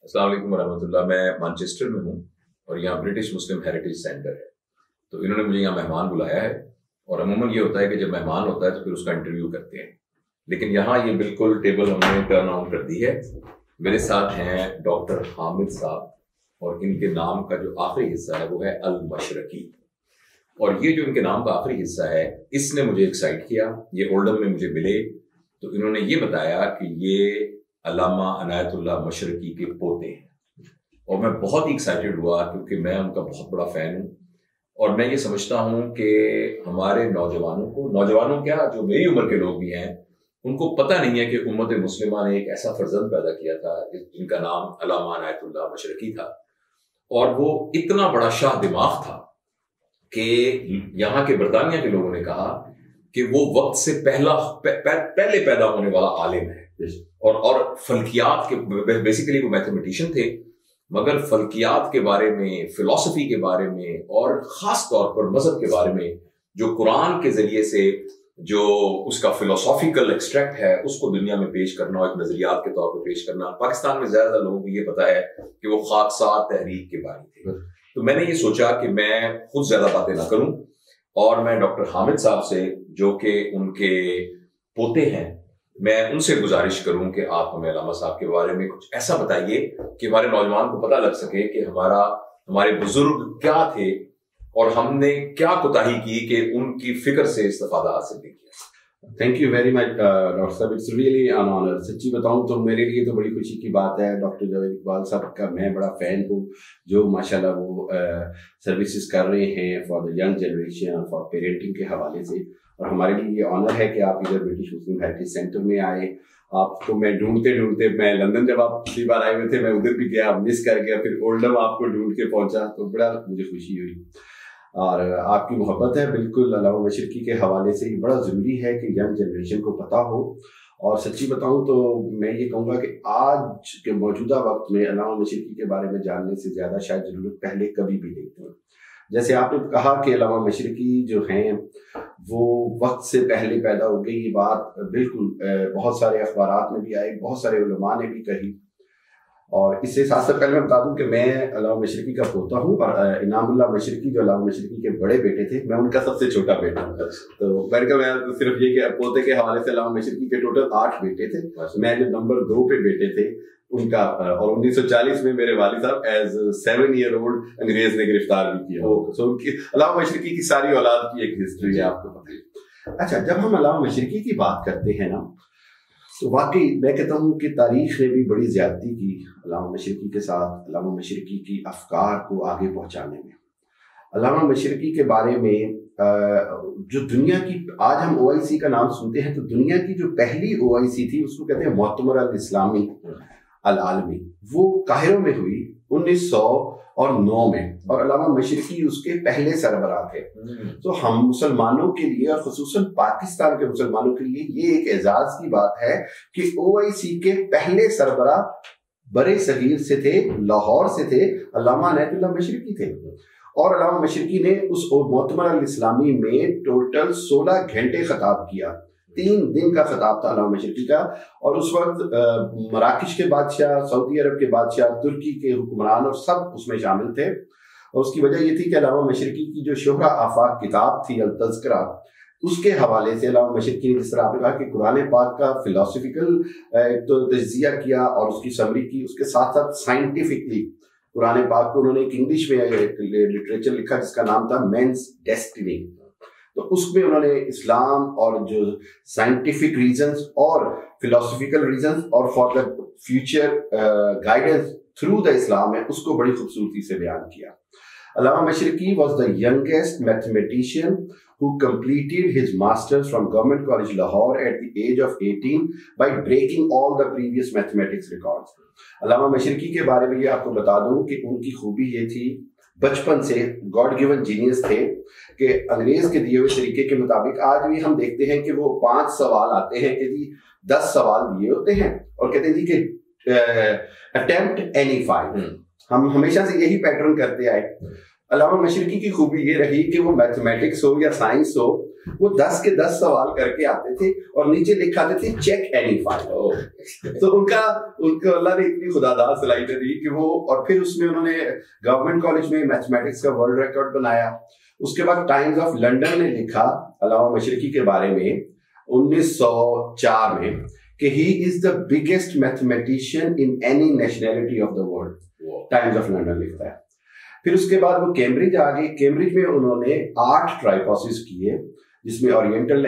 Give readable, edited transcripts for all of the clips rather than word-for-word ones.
السلام علیکم ورحمۃ اللہ. میں مانچسٹر میں ہوں اور یہاں برٹش مسلم ہیریٹیج سینٹر ہے. تو انہوں نے مجھے یہاں مہمان بلایا ہے اور عموماً یہ ہوتا ہے کہ جب مہمان ہوتا ہے تو پھر اس کا انٹرویو کرتے ہیں، لیکن یہاں یہ بالکل ٹیبل ہم نے ٹرن آن کر دی ہے. میرے ساتھ ہیں ڈاکٹر حامد صاحب اور ان کے نام کا جو آخری حصہ ہے وہ ہے المشرقی. اور یہ جو ان کے نام کا آخری حصہ ہے اس نے مجھے ایکسائٹ کیا. یہ اولڈم میں مجھے ملے تو انہوں نے یہ بتایا کہ یہ علامہ عنایت اللہ مشرقی کے پوتے ہیں اور میں بہت ہی ایکسائٹیڈ ہوا کیونکہ میں ان کا بہت بڑا فین ہوں. اور میں یہ سمجھتا ہوں کہ ہمارے نوجوانوں کیا جو میری عمر کے لوگ بھی ہیں ان کو پتہ نہیں ہے کہ امت مسلمہ نے ایک ایسا فرزند پیدا کیا تھا جن کا نام علامہ عنایت اللہ مشرقی تھا، اور وہ اتنا بڑا شاہ دماغ تھا کہ یہاں کے برطانیہ کے لوگوں نے کہا کہ وہ وقت سے پہلے پیدا ہونے والا عالم ہے. اور فلکیات کے بیسیکلی وہ میتھمیٹیشین تھے، مگر فلکیات کے بارے میں، فلسفی کے بارے میں اور خاص طور پر مذہب کے بارے میں جو قرآن کے ذریعے سے جو اس کا فلسافیکل ایکسٹریکٹ ہے اس کو دنیا میں پیش کرنا اور ایک نظریات کے طور پہ پیش کرنا. پاکستان میں زیادہ لوگوں کو یہ پتا ہے کہ وہ خاکسار تحریک کے بارے تھے. تو میں نے یہ سوچا کہ میں خود زیادہ باتیں نہ کروں اور میں ڈاکٹر حامد صاحب سے جو کہ ان کے پوتے ہیں میں ان سے گزارش کروں کہ آپ ہمیں علامہ صاحب کے بارے میں کچھ ایسا بتائیے کہ ہمارے نوجوان کو پتہ لگ سکے کہ ہمارے بزرگ کیا تھے اور ہم نے کیا کوتاہی کی کہ ان کی فکر سے استفادہ حاصل نہیں کیا. Thank you very much doctor صاحب، اٹس ریئلی این آنر. سچی بتاؤں تو میرے لیے تو بڑی خوشی کی بات ہے. ڈاکٹر جاوید اقبال صاحب کا میں بڑا فین ہوں جو ماشاءاللہ وہ سروسز کر رہے ہیں فار دا ینگ جنریشن اور فار پیرنٹنگ کے حوالے سے، اور ہمارے لیے یہ آنر ہے کہ آپ ادھر برٹش مسلم ہیریٹیج سینٹر میں آئے. آپ کو میں ڈھونڈتے میں لندن جب آپ پچھلی بار آئے ہوئے تھے میں ادھر بھی گیا، مس کر گیا، پھر اولڈم آپ کو ڈھونڈ کے پہنچا تو بڑا مجھے خوشی ہوئی. اور آپ کی محبت ہے بالکل علامہ مشرقی کے حوالے سے. یہ بڑا ضروری ہے کہ ینگ جنریشن کو پتہ ہو. اور سچی بتاؤں تو میں یہ کہوں گا کہ آج کے موجودہ وقت میں علامہ مشرقی کے بارے میں جاننے سے زیادہ شاید ضرورت پہلے کبھی بھی نہیں تھی. جیسے آپ نے کہا کہ علامہ مشرقی جو ہیں وہ وقت سے پہلے پیدا ہو گئی، یہ بات بالکل بہت سارے اخبارات میں بھی آئی، بہت سارے علماء نے بھی کہی. اور اس سے ساتھ ساتھ پہلے میں بتا دوں کہ میں علامہ مشرقی کا پوتا ہوں اور انعام اللہ مشرقی جو علامہ مشرقی کے بڑے بیٹے تھے میں ان کا سب سے چھوٹا بیٹا ہوں. تو میں صرف یہ کہ پوتے کے حوالے سے علامہ مشرقی کے ٹوٹل 8 بیٹے تھے، میں جو نمبر 2 پہ بیٹے تھے ان کا. اور 1940 میں میرے والد صاحب ایز 7 ایئر اولڈ انگریز نے گرفتار بھی کیا. سو ان کی علامہ مشرقی کی ساری اولاد کی ایک ہسٹری ہے آپ کو پتہ ہے. اچھا، جب ہم علامہ مشرقی کی بات کرتے ہیں نا تو واقعی میں کہتا ہوں کہ تاریخ نے بھی بڑی زیادتی کی علامہ مشرقی کے ساتھ، علامہ مشرقی کی افکار کو آگے پہنچانے میں. علامہ مشرقی کے بارے میں جو دنیا کی آج ہم OIC کا نام سنتے ہیں تو دنیا کی جو پہلی OIC تھی اس کو کہتے ہیں مؤتمر الاسلامی العالمی، وہ قاہرہ میں ہوئی 1909 میں اور علامہ مشرقی اس کے پہلے سربراہ تھے. تو ہم مسلمانوں کے لیے اور خصوصاً پاکستان کے مسلمانوں کے لیے یہ ایک اعزاز کی بات ہے کہ OIC کے پہلے سربراہ برے صغیر سے تھے، لاہور سے تھے، علامہ عنایت اللہ مشرقی تھے. اور علامہ مشرقی نے اس مؤتمر الاسلامی میں ٹوٹل 16 گھنٹے خطاب کیا. 3 دن کا خطاب تھا علامہ مشرقی کا. اور اس وقت مراکش کے بادشاہ، سعودی عرب کے بادشاہ، ترکی کے حکمران اور سب اس میں شامل تھے. اور اس کی وجہ یہ تھی کہ علامہ مشرقی کی جو شہرہ آفاق کتاب تھی التذکرہ، اس کے حوالے سے علامہ مشرقی نے جس طرح آپ نے کہا کہ قرآن پاک کا فلسافیکل تو تجزیہ کیا اور اس کی سمری کی، اس کے ساتھ ساتھ سائنٹیفکلی قرآن پاک کو انہوں نے ایک انگلش میں ایک لٹریچر لکھا جس کا نام تھا مینس ڈیسٹنی. تو اس میں انہوں نے اسلام اور جو سائنٹیفک ریزنز اور فلسافیکل ریزنز اور for the future guidance through the Islam ہے اس کو بڑی خوبصورتی سے بیان کیا. علامہ مشرقی was the youngest mathematician who completed his masters from Government College Lahore at the age of 18 by breaking all the previous mathematics records. علامہ مشرقی کے بارے میں یہ آپ کو بتا دوں کہ ان کی خوبی یہ تھی، بچپن سے گاڈ گیون جینیس تھے کہ انگریز کے دیے ہوئے طریقے کے مطابق آج بھی ہم دیکھتے ہیں کہ وہ 5 سوال آتے ہیں کہ جی 10 سوال دیے ہوتے ہیں اور کہتے ہیں جی کہ attempt any 5. ہم ہمیشہ سے یہی پیٹرن کرتے آئے. علامہ مشرقی کی خوبی یہ رہی کہ وہ میتھمیٹکس ہو یا سائنس ہو وہ 10 کے 10 سوال کر کے آتے تھے اور نیچے لکھاتے تھے چیک اینی فائل. تو ان کو اللہ نے اتنی خداداد صلاحیت دی کہ وہ, اور پھر اس میں انہوں نے گورنمنٹ کالج میں میتھمیٹکس کا ورلڈ ریکارڈ بنایا. اس کے بعد ٹائمز آف لنڈن نے لکھا علامہ مشرقی کے بارے میں 1904 میں کہ he is the biggest mathematician in any nationality of the world. Times of London لکھتا ہے. پھر اس کے بعد وہ کیمبرج آ گئی. کیمبرج میں انہوں نے 8 ٹرائپاسز کیے جس میں oriental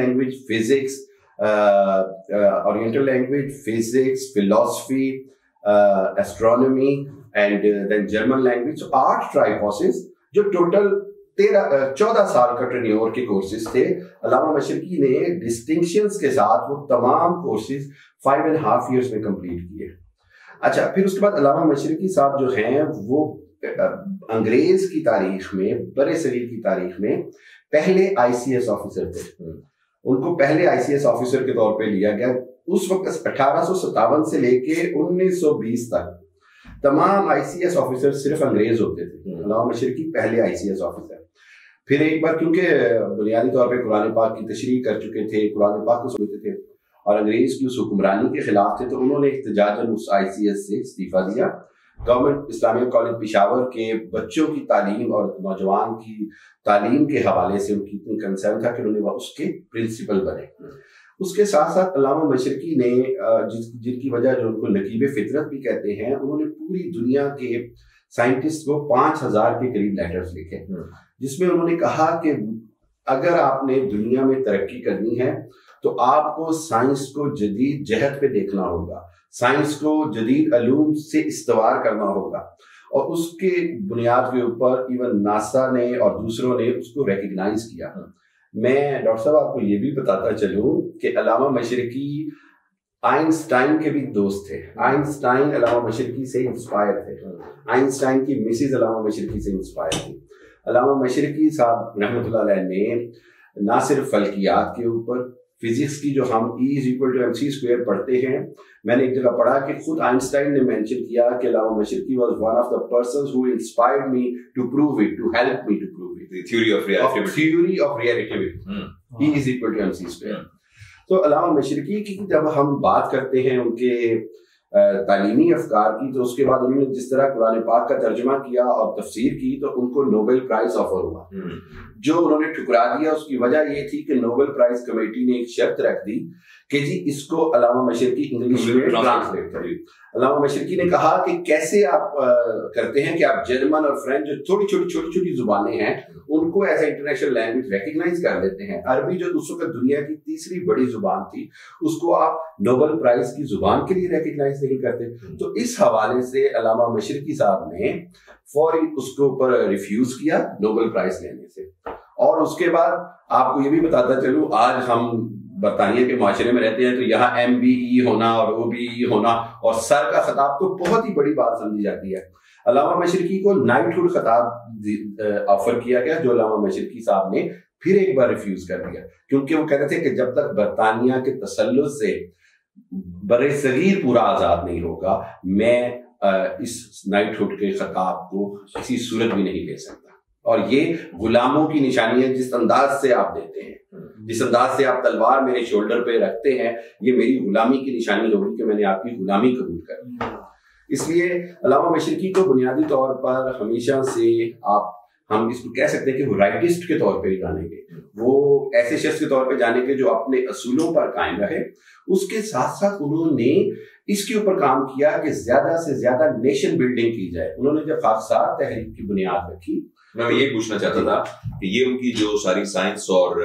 language physics philosophy astronomy and then German language. 8 triposes جو ٹوٹل 14 سال کا ٹرینیور کے کورسز تھے. علامہ مشرقی نے ڈسٹنکشنز کے ساتھ وہ تمام کورسز 5.5 ایئرس میں کمپلیٹ کیے. اچھا, پھر اس کے بعد علامہ مشرقی صاحب جو ہیں وہ انگریز کی تاریخ میں, بر صغیر کی تاریخ میں پہلے ICS آفیسر تھے. ان کو پہلے ICS آفیسر کے طور پہ لیا گیا. اس وقت 1857 سے لے کے 1920 تک تمام ICS آفیسر صرف انگریز ہوتے تھے. علامہ مشرقی پہلے ICS آفیسر. پھر ایک بار کیونکہ بنیادی طور پہ قرآن پاک کی تشریح کر چکے تھے, قرآن پاک کو سنتے تھے اور انگریز کی اس حکمرانی کے خلاف تھے, تو انہوں نے احتجاجاً اس ICS سے استعفیٰ دیا. گورنمنٹ اسلامیہ کالج پشاور کے بچوں کی تعلیم اور نوجوان کی تعلیم کے حوالے سے ان کی اتنی کنسرن تھا کہ انہوں نے اس کے پرنسپل بنے. اس کے ساتھ ساتھ علامہ مشرقی نے جن کی وجہ جو ان کو نقیب فطرت بھی کہتے ہیں, انہوں نے پوری دنیا کے سائنٹسٹ کو 5000 کے قریب لیٹرز لکھے جس میں انہوں نے کہا کہ اگر آپ نے دنیا میں ترقی کرنی ہے تو آپ کو سائنس کو جدید جہت پہ دیکھنا ہوگا, سائنس کو جدید علوم سے استوار کرنا ہوگا. اور اس کے بنیاد کے اوپر ایون ناسا نے اور دوسروں نے اس کو ریکگنائز کیا. میں ڈاکٹر صاحب آپ کو یہ بھی بتاتا چلوں کہ علامہ مشرقی آئنسٹائن کے بھی دوست تھے. آئنسٹائن علامہ مشرقی سے انسپائر تھے. آئنسٹائن کی مسز علامہ مشرقی سے انسپائر تھی. علامہ مشرقی صاحب رحمۃ اللہ علیہ نے نہ صرف فلکیات کے اوپر, فزکس کی جو ہم E=mc² پڑھتے ہیں, میں نے ایک جگہ پڑھا کہ خود آئنسٹائن نے مینشن کیا کہ علامہ مشرقی was one of the persons who inspired me to prove it, to help me to prove it. The theory of relativity. E=mc². تو علامہ مشرقی کی جب ہم بات کرتے ہیں ان کے تعلیمی افکار کی, تو اس کے بعد انہوں نے جس طرح قرآن پاک کا ترجمہ کیا اور تفسیر کی تو ان کو نوبل پرائز آفر ہوا. جو انہوں نے ٹھکرا دیا اس کی وجہ یہ تھی کہ نوبل پرائز کمیٹی نے ایک شرط رکھ دی کہ جی اس کو علامہ مشرقی انگلش میں ٹرانسلیٹ کریں. علامہ مشرقی نے کہا کہ کیسے آپ کرتے ہیں کہ آپ جرمن اور فرینچ جو چھوٹی زبانیں ہیں ان کو as a international language recognise کر لیتے ہیں. عربی جو اس وقت دنیا کی تیسری بڑی زبان تھی اس کو آپ نوبل پرائز کی زبان کے لیے ریکگنائز نہیں کرتے. تو اس حوالے سے علامہ مشرقی صاحب نے فوری اس کے اوپر ریفیوز کیا نوبل پرائز لینے سے. اور اس کے بعد آپ کو یہ بھی بتاتا چلوں, آج ہم برطانیہ کے معاشرے میں رہتے ہیں تو یہاں MBE ہونا اور OBE ہونا اور سر کا خطاب تو بہت ہی بڑی بات سمجھی جاتی ہے. علامہ مشرقی کو نائٹ ہوڈ خطاب آفر کیا گیا جو علامہ مشرقی صاحب نے پھر ایک بار ریفیوز کر دیا, کیونکہ وہ کہتے تھے کہ جب تک برطانیہ کے تسلط سے بر صغیر پورا آزاد نہیں ہوگا میں اس نائٹ ہوڈ کے خطاب کو کسی صورت بھی نہیں لے سکتا. اور یہ غلاموں کی نشانی ہے. جس انداز سے آپ دیتے ہیں, جس انداز سے آپ تلوار میرے شولڈر پہ رکھتے ہیں, یہ میری غلامی کی نشانی ہوگی کہ میں نے آپ کی غلامی قبول کر لی. اس لیے علامہ مشرقی کو بنیادی طور پر ہمیشہ سے ہم اس کو کہہ سکتے ہیں کہ وہ رائٹسٹ کے طور پہ ہی جانیں گے, وہ ایسے شخص کے طور پہ جانیں گے جو اپنے اصولوں پر قائم رہے. اس کے ساتھ ساتھ انہوں نے اس کے اوپر کام کیا کہ زیادہ سے زیادہ نیشن بلڈنگ کی جائے. انہوں نے جب خاکسار تحریک کی بنیاد رکھی, میں یہ پوچھنا چاہتا تھا کہ یہ ان کی جو ساری سائنس اور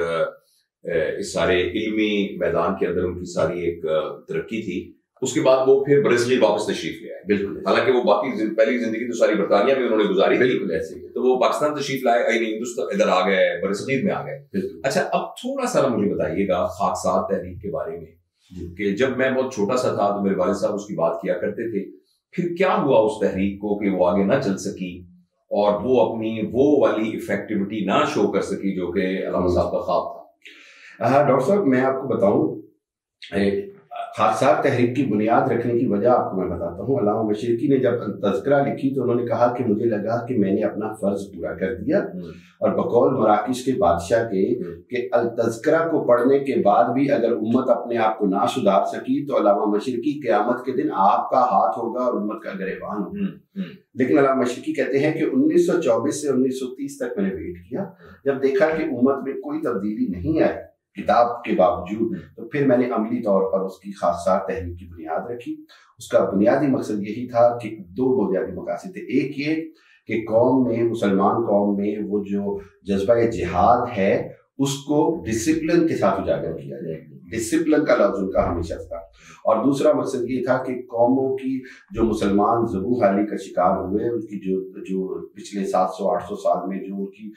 اس سارے علمی میدان کے اندر ان کی ساری ایک ترقی تھی, اس کے بعد وہ پھر برصغیر واپس تشریف لے آئے. بالکل, حالانکہ وہ باقی پہلی زندگی تو ساری برطانیہ میں انہوں نے گزاری. بالکل ایسے ہی, تو وہ پاکستان تشریف لائے, یعنی ہندوستان ادھر آ گئے, برصغیر میں آ گئے. اچھا, اب تھوڑا سا مجھے بتائیے گا خاکسار تحریک کے بارے میں, کہ جب میں بہت چھوٹا سا تھا تو میرے والد صاحب اس کی بات کیا کرتے تھے, پھر کیا ہوا اس تحریک کو کہ وہ آگے نہ چل سکی اور وہ اپنی وہ والی افیکٹیوٹی نہ شو کر سکی جو کہ علامہ صاحب کا خواب تھا. ڈاکٹر صاحب میں آپ کو بتاؤں, خاکسار تحریک کی بنیاد رکھنے کی وجہ آپ کو میں بتاتا ہوں. علامہ مشرقی نے جب التذکرہ لکھی تو انہوں نے کہا کہ مجھے لگا کہ میں نے اپنا فرض پورا کر دیا, اور بقول مراکش کے بادشاہ کے کہ التذکرہ کو پڑھنے کے بعد بھی اگر امت اپنے آپ کو نہ سدھار سکی تو علامہ مشرقی قیامت کے دن آپ کا ہاتھ ہوگا اور امت کا گریبان ہوگا. لیکن علامہ مشرقی کہتے ہیں کہ 1924 سے 1930 تک میں نے ویٹ کیا, جب دیکھا کہ امت میں کوئی تبدیلی نہیں آئی کتاب کے باوجود, تو پھر میں نے عملی طور پر اس کی خاکسار تحریک کی بنیاد رکھی. اس کا بنیادی مقصد یہی تھا کہ 2 بنیادی مقاصد تھے. ایک یہ کہ قوم میں, مسلمان قوم میں وہ جو جذبہ جہاد ہے اس کو ڈسپلن کے ساتھ اجاگر کیا جائے. ڈسپلن کا لفظ ان کا ہمیشہ تھا. اور دوسرا مقصد یہ تھا کہ قوموں کی جو مسلمان ذبح حالی کا شکار ہوئے, ان کی جو پچھلے 700-800 سال میں جو ان کی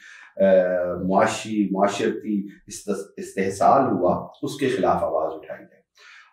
معاشرتی استحصال ہوا, اس کے خلاف آواز اٹھائی جائے.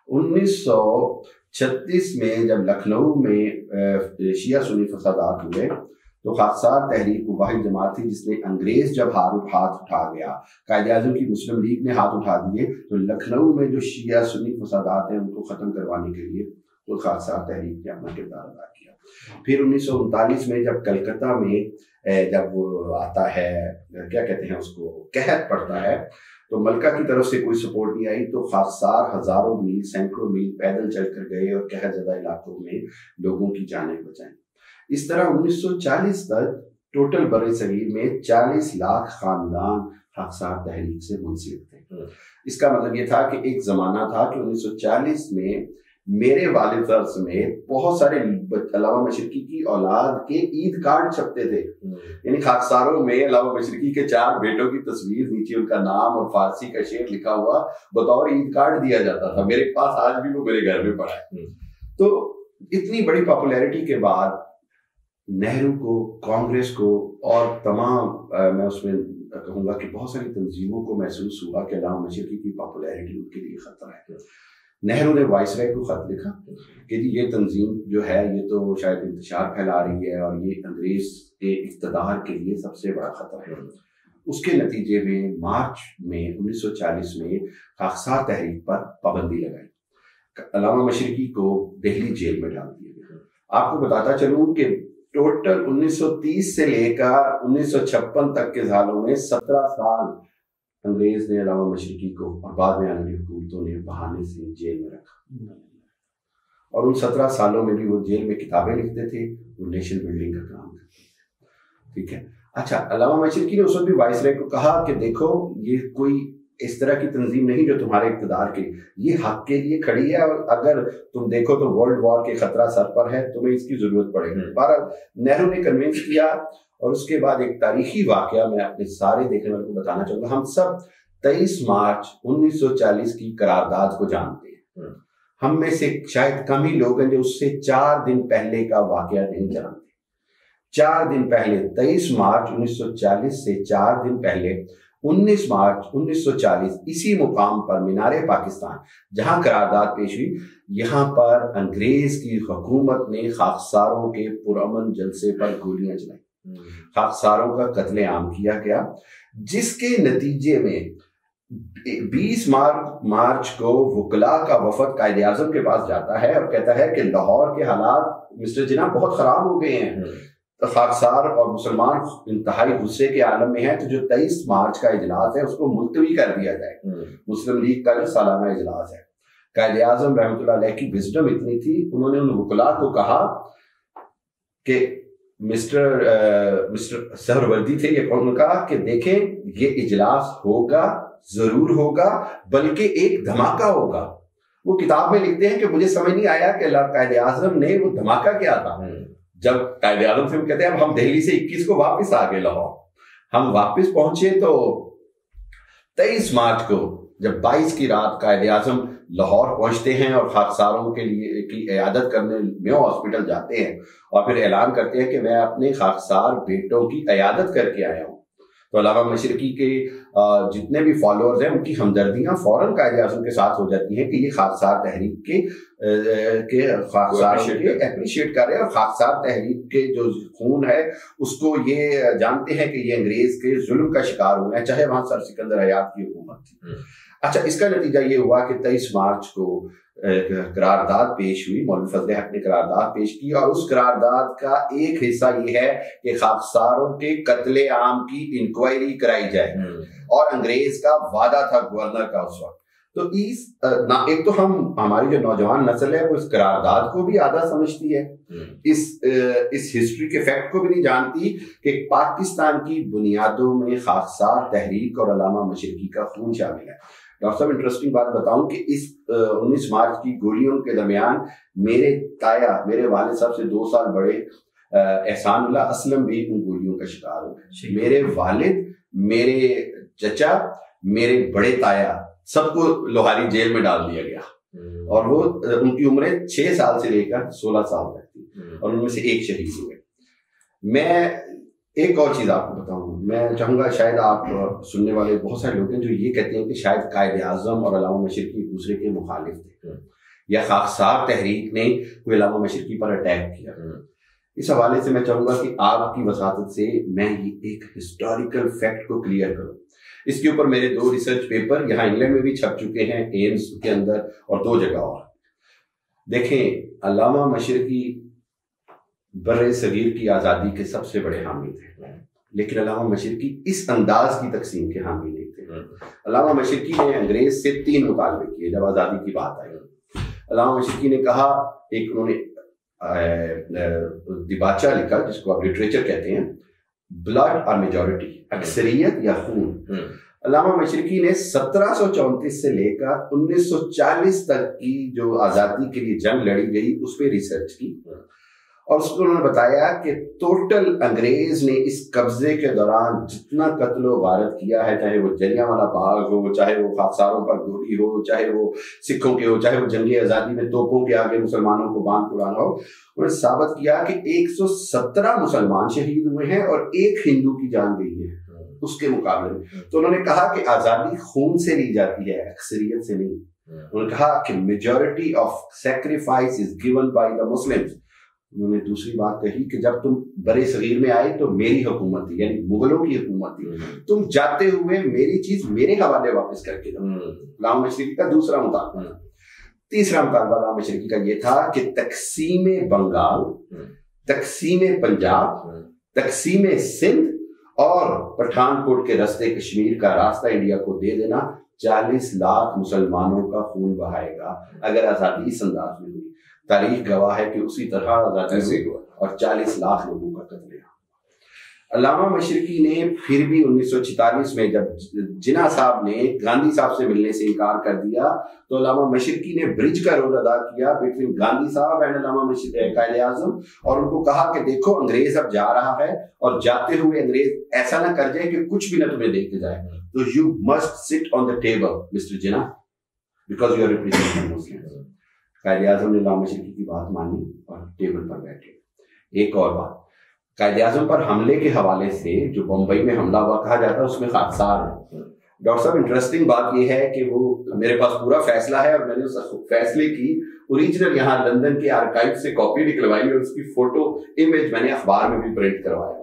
1936 میں جب لکھنؤ میں شیعہ سنی فسادات ہوئے تو خاکسار تحریک وہ واحد جماعت تھی جس نے انگریز جب ہاتھ اٹھا گیا, قائد اعظم کی مسلم لیگ نے ہاتھ اٹھا دیے, تو لکھنؤ میں جو شیعہ سنی فسادات ہیں ان کو ختم کروانے کے لیے وہ خاکسار تحریک نے اپنا کردار ادا کیا. پھر 1939 میں جب کلکتہ میں جب وہ آتا ہے, کیا کہتے ہیں اس کو, قحط پڑتا ہے, تو ملکہ کی طرف سے کوئی سپورٹ نہیں آئی, تو خاکسار ہزاروں میل, سینکڑوں میل پیدل چل کر گئے اور قحط زدہ علاقوں میں لوگوں کی جانیں بچائیں. اس طرح 1940 تک ٹوٹل بر صغیر میں 40 لاکھ خاندان خاکسار تحریک سے منسلک تھے. اس کا مطلب یہ تھا کہ ایک زمانہ تھا کہ 1940 میں میرے والد صاحب سمیت بہت سارے علامہ مشرقی کی اولاد کے عید کارڈ چھپتے تھے. یعنی خاکساروں میں علامہ مشرقی کے 4 بیٹوں کی تصویر, نیچے ان کا نام اور فارسی کا شعر لکھا ہوا بطور عید کارڈ دیا جاتا تھا. میرے پاس آج بھی وہ میرے گھر میں پڑا ہے. تو اتنی بڑی پاپولیرٹی کے بعد نہرو کو, کانگریس کو اور تمام میں اس میں کہوں گا کہ بہت ساری تنظیموں کو محسوس ہوا کہ علامہ مشرقی کی پاپولیرٹی ان کے لیے خطرہ ہے. نہرو نے وائسرائے کو خط لکھا کہ یہ تنظیم جو ہے یہ تو شاید انتشار پھیلا رہی ہے اور یہ انگریز کے اقتدار کے لیے سب سے بڑا خطرہ ہے. اس کے نتیجے میں مارچ میں 1940 میں خاکسار تحریک پر پابندی لگائی. علامہ مشرقی کو دہلی جیل میں ڈال دیا گیا. آپ کو بتاتا چلوں کہ ٹوٹل 1930 سے لے کر 1956 تک کے سالوں میں 17 سال انگریز نے علامہ مشرقی کو اور بعد میں آنے والی حکومتوں نے بہانے سے جیل میں رکھا. اور ان 17 سالوں میں بھی وہ جیل میں کتابیں لکھتے تھے, وہ نیشن بلڈنگ کا کام کرتے تھے. ٹھیک ہے. اچھا, علامہ مشرقی نے اس وقت بھی وائسرائے کو کہا کہ دیکھو یہ کوئی اس طرح کی تنظیم نہیں جو تمہارے اقتدار کے, یہ حق کے لیے کھڑی ہے, اور اگر تم دیکھو تو ورلڈ وار کے خطرہ سر پر ہے, تمہیں اس کی ضرورت پڑے گی. بہرحال نہرو نے کنونس کیا, اور اس کے بعد ایک تاریخی واقعہ میں اپنے سارے دیکھنے والوں کو بتانا چاہوں گا. ہم سب 23 مارچ 1940 کی قرارداد کو جانتے ہیں. ہم میں سے شاید کم ہی لوگ ہیں جو اس سے 4 دن پہلے کا واقعہ نہیں جانتے. 4 دن پہلے 23 مارچ 1940 سے 4 دن پہلے 19 مارچ 1940 اسی مقام پر مینار پاکستان جہاں قرارداد پیش ہوئی, یہاں پر انگریز کی حکومت نے خاکساروں کے پرامن جلسے پر گولیاں چلائیں. خاکساروں کا قتل عام کیا گیا, جس کے نتیجے میں 20 مارچ کو وکلاء کا وفد قائد اعظم کے پاس جاتا ہے اور کہتا ہے کہ لاہور کے حالات مسٹر جناح بہت خراب ہو گئے ہیں, خاکسار اور مسلمان انتہائی غصے کے عالم میں ہیں, تو جو 23 مارچ کا اجلاس ہے اس کو ملتوی کر دیا جائے. مسلم لیگ کا جو سالانہ اجلاس ہے, قائد اعظم رحمۃ اللہ علیہ کی وزڈم اتنی تھی, انہوں نے ان وکلاء کو کہا کہ مسٹر سہروردی تھے, یہ انہوں نے کہا کہ دیکھیں یہ اجلاس ہوگا, ضرور ہوگا, بلکہ ایک دھماکہ ہوگا. وہ کتاب میں لکھتے ہیں کہ مجھے سمجھ نہیں آیا کہ قائد اعظم نے وہ دھماکہ کیا تھا. جب قائد اعظم سے کہتے ہیں اب ہم دہلی سے 21 کو واپس آ گئے لاہور, ہم واپس پہنچے تو 23 مارچ کو جب 22 کی رات قائد اعظم لاہور پہنچتے ہیں اور خاکساروں کے لیے کی عیادت کرنے میو ہاسپٹل جاتے ہیں اور پھر اعلان کرتے ہیں کہ میں اپنے خاکسار بیٹوں کی عیادت کر کے آیا ہوں. تو علامہ مشرقی کے جتنے بھی فالوورز ہیں ان کی ہمدردیاں فوراً قائد اعظم کے ساتھ ہو جاتی ہیں کہ یہ خاکسار تحریک کے خاکساروں کے اپریشیٹ کر رہے ہیں, اور خاکسار تحریک کے جو خون ہے اس کو یہ جانتے ہیں کہ یہ انگریز کے ظلم کا شکار ہوئے ہیں, چاہے وہاں سر سکندر حیات کی حکومت تھی. اچھا, اس کا نتیجہ یہ ہوا کہ 23 مارچ کو قرارداد پیش ہوئی, مولوی فضل حق نے قرارداد پیش کی, اور اس قرارداد کا ایک حصہ یہ ہے کہ خاکساروں کے قتل عام کی انکوائری کرائی جائے, اور انگریز کا وعدہ تھا گورنر کا اس وقت. تو ایک تو ہماری جو نوجوان نسل ہے وہ اس قرارداد کو بھی آدھا سمجھتی ہے, اس ہسٹری کے فیکٹ کو بھی نہیں جانتی کہ پاکستان کی بنیادوں میں خاکسار تحریک اور علامہ مشرقی کا خون شامل ہے. ڈاکٹر صاحب انٹرسٹنگ بات بتاؤں کہ اس 19 مارچ کی گولیوں کے درمیان میرے تایا, میرے والد صاحب سے 2 سال بڑے احسان اللہ اسلم بھی ان گولیوں کا شکار ہوئے. میرے والد, میرے چچا, میرے بڑے تایا, سب کو لوہاری جیل میں ڈال دیا گیا, اور وہ ان کی عمریں 6 سال سے لے کر 16 سال تک تھی, اور ان میں سے ایک شہید ہوئے. میں ایک اور چیز آپ کو بتاؤں, میں چاہوں گا شاید آپ سننے والے بہت سارے لوگ ہیں جو یہ کہتے ہیں کہ شاید قائد اعظم اور علامہ مشرقی ایک دوسرے کے مخالف تھے, یا خاکسار تحریک نے کوئی علامہ مشرقی پر اٹیک کیا. اس حوالے سے میں چاہوں گا کہ آپ کی وساطت سے میں یہ ایک ہسٹوریکل فیکٹ کو کلیئر کروں. اس کے اوپر میرے 2 ریسرچ پیپر یہاں انگلینڈ میں بھی چھپ چکے ہیں, ایمز کے اندر اور 2 جگہ اور. دیکھیں, علامہ مشرقی بر صغیر کی آزادی کے سب سے بڑے حامی تھے, لیکن علامہ مشرقی اس انداز کی تقسیم کے حامی نہیں تھے. علامہ مشرقی نے انگریز سے 3 مطالبے کیے جب آزادی کی بات آئی. علامہ مشرقی نے کہا, ایک انہوں نے دیباچہ لکھا جس کو آپ لٹریچر کہتے ہیں, بلڈ اور میجورٹی, اکثریت یا خون. علامہ مشرقی نے 1734 سے لے کر 1940 تک کی جو آزادی کے لیے جنگ لڑی گئی اس پہ ریسرچ کی, اور اس کو انہوں نے بتایا کہ ٹوٹل انگریز نے اس قبضے کے دوران جتنا قتل و غارت کیا ہے, چاہے وہ جلیانوالہ باغ ہو, چاہے وہ خاکساروں پر گولی ہو, چاہے وہ سکھوں کے ہو, چاہے وہ جنگ آزادی میں توپوں کے آگے مسلمانوں کو باندھ اڑانا ہو, انہوں نے ثابت کیا کہ 117 مسلمان شہید ہوئے ہیں اور 1 ہندو کی جان گئی ہے اس کے مقابلے میں. تو انہوں نے کہا کہ آزادی خون سے لی جاتی ہے, اکثریت سے نہیں. انہوں نے کہا کہ majority of sacrifice is given by the Muslims. انہوں نے دوسری بات کہی کہ جب تم برے صغیر میں آئے تو میری حکومت تھی, یعنی مغلوں کی حکومت تھی, تم جاتے ہوئے میری چیز میرے حوالے واپس کر کے دو. علامہ مشرقی کا دوسرا مطالبہ. تیسرا مطالبہ علامہ مشرقی کا یہ تھا کہ تقسیم بنگال, تقسیم پنجاب, تقسیم سندھ اور پٹھان کوٹ کے راستے کشمیر کا راستہ انڈیا کو دے دینا 40 لاکھ مسلمانوں کا خون بہائے گا اگر آزادی اس انداز میں ہوئی. تاریخ گواہ ہے کہ اسی طرح آزادی ہوا اور 40 لاکھ لوگوں کا قتل عام. علامہ مشرقی نے پھر بھی 1946 میں جب جناح صاحب نے گاندھی صاحب سے ملنے سے انکار کر دیا تو علامہ مشرقی نے برج کا رول ادا کیا بٹوین گاندھی صاحب اینڈ علامہ قائد اعظم, اور ان کو کہا کہ دیکھو انگریز اب جا رہا ہے, اور جاتے ہوئے انگریز ایسا نہ کر جائے کہ کچھ بھی نہ تمہیں دیکھ کے جائے, تو you must sit on the table Mister Jinnah because you are representing Muslims. Quaid Azam نے علامہ مشرقی کی بات مانی اور ٹیبل پر بیٹھے. ایک اور بات, قائد اعظم پر حملے کے حوالے سے جو بمبئی میں حملہ ہوا کہا جاتا ہے اس میں خاکسار ہے. ڈاکٹر صاحب انٹرسٹنگ بات یہ ہے کہ وہ میرے پاس پورا فیصلہ ہے, اور میں نے اس فیصلے کی اوریجنل یہاں لندن کے آرکائیو سے کاپی نکلوائی اور اس کی فوٹو امیج میں نے اخبار میں بھی پرنٹ کروایا.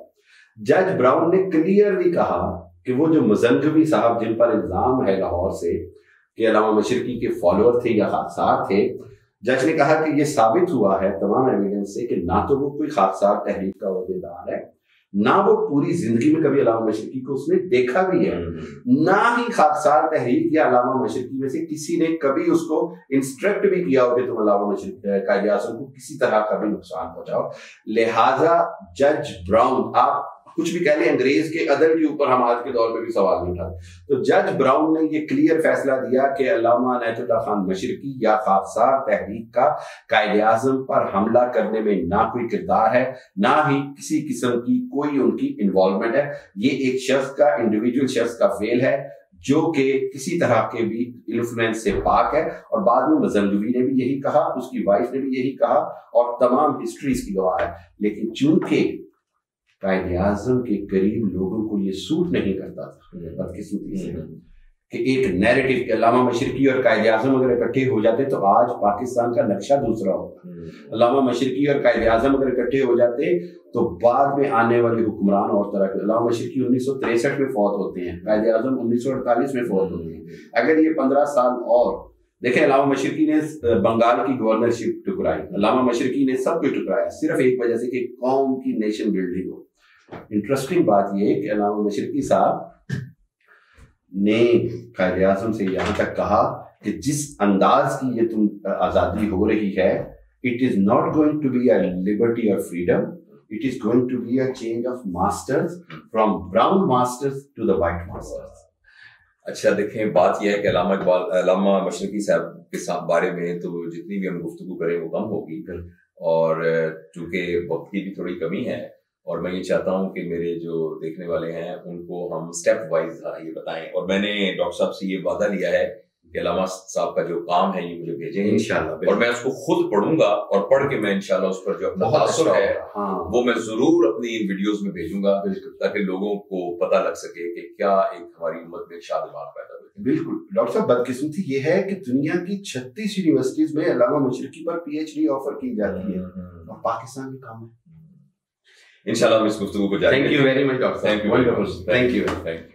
جج براؤن نے کلیئرلی کہا کہ وہ جو مزنگوی صاحب جن پر الزام ہے لاہور سے کہ علامہ مشرقی کے فالوور تھے یا خاکسار تھے, جج نے کہا کہ یہ ثابت ہوا ہے تمام ایویڈنس سے کہ نہ تو وہ کوئی خاکسار تحریک کا عہدیدار ہے, نہ وہ پوری زندگی میں کبھی علامہ مشرقی کو اس نے دیکھا بھی ہے, نہ ہی خاکسار تحریک یا علامہ مشرقی میں سے کسی نے کبھی اس کو انسٹرکٹ بھی کیا ہو کہ تم علامہ مشرقی قائد اعظم کو کسی طرح کا بھی نقصان پہنچاؤ. لہٰذا جج براؤن, آپ کچھ بھی کہہ لیں, انگریز کے عدل کے اوپر ہم آج کے دور میں بھی سوال نہیں اٹھاتے, تو جج براؤن نے یہ کلیئر فیصلہ دیا کہ علامہ عنایت اللہ خان مشرقی یا خاکسار تحریک کا قائد اعظم پر حملہ کرنے میں نہ کوئی کردار ہے, نہ ہی کسی قسم کی کوئی ان کی انوالومنٹ ہے. یہ ایک شخص کا, انڈیویجول شخص کا فیل ہے جو کہ کسی طرح کے بھی انفلوئنس سے پاک ہے. اور بعد میں مزنگوی نے بھی یہی کہا, اس کی وائف نے بھی یہی کہا, اور تمام ہسٹری اس کی گواہ ہے. لیکن چونکہ قائد اعظم کے قریب لوگوں کو یہ سوٹ نہیں کرتا تھا بدقسمتی سے کہ ایک نیریٹو کہ علامہ مشرقی اور قائد اعظم اگر اکٹھے ہو جاتے تو آج پاکستان کا نقشہ دوسرا ہوتا. علامہ مشرقی اور قائد اعظم اگر اکٹھے ہو جاتے تو بعد میں آنے والے حکمران اور طرح کے, علامہ مشرقی 1963 میں فوت ہوتے ہیں, قائد اعظم 1948 میں فوت ہوتے ہیں. اگر یہ 15 سال اور دیکھیں علامہ مشرقی نے بنگال کی گورنرشپ ٹکرائی, علامہ مشرقی نے سب کچھ ٹکرایا صرف ایک وجہ سے کہ قوم کی نیشن بلڈنگ ہو. انٹرسٹنگ بات یہ ہے کہ علامہ مشرقی صاحب نے قائد اعظم سے یہاں تک کہا کہ جس انداز کی یہ تم آزادی ہو رہی ہے, it is not going to be a liberty or freedom, it is going to be a change of masters from brown masters to the white masters. اچھا دیکھیں بات یہ ہے کہ علامہ مشرقی صاحب کے بارے میں تو جتنی بھی ہم گفتگو کریں وہ کم ہوگی, اور چونکہ وقت کی بھی تھوڑی کمی ہے, اور میں یہ چاہتا ہوں کہ میرے جو دیکھنے والے ہیں ان کو ہم سٹیپ وائز یہ بتائیں, اور میں نے ڈاکٹر صاحب سے یہ وعدہ لیا ہے کہ علامہ صاحب کا جو کام ہے یہ مجھے بھیجیں انشاءاللہ, اور میں اس کو خود پڑھوں گا, اور پڑھ کے میں انشاءاللہ اس پر جو اپنا تاثر ہے وہ میں ضرور اپنی ویڈیوز میں بھیجوں گا, تاکہ لوگوں کو پتہ لگ سکے کہ کیا ایک ہماری امت میں شادمات پیدا ہوئی. بالکل ڈاکٹر صاحب, بدقسمتی یہ ہے کہ دنیا کی 36 یونیورسٹیز میں علامہ مشرقی پر پی ایچ ڈی آفر کی جاتی ہے, اور پاکستان میں کام ہے. انشاءاللہ ہم اس گفتگو کو جاری رکھیں. Thank you very much doctor صاحب. Thank you.